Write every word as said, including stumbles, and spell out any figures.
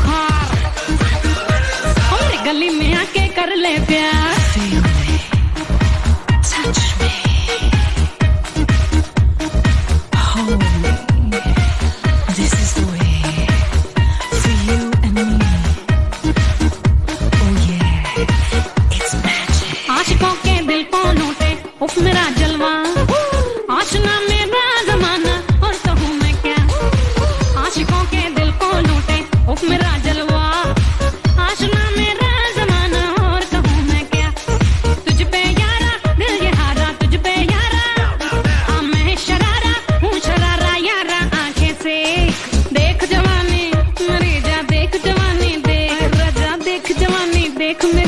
बुखार, और गली में आके कर ले प्यार। आशिकों के दिल को लूटे उफ मेरा जलवा, आशना मेरा जमाना और कहूँ मैं क्या। आशिकों के दिल को लूटे उफ मेरा जलवा, आशना मेरा जमाना और कहूँ मैं क्या। तुझ पे यारा दिल ये हारा, तुझ पे यारा हाँ मैं शरारा हूँ शरारा यारा। आंखें से देख जवानी मेरी जा, देख जवानी देख रजा, देख जवानी देख मेरी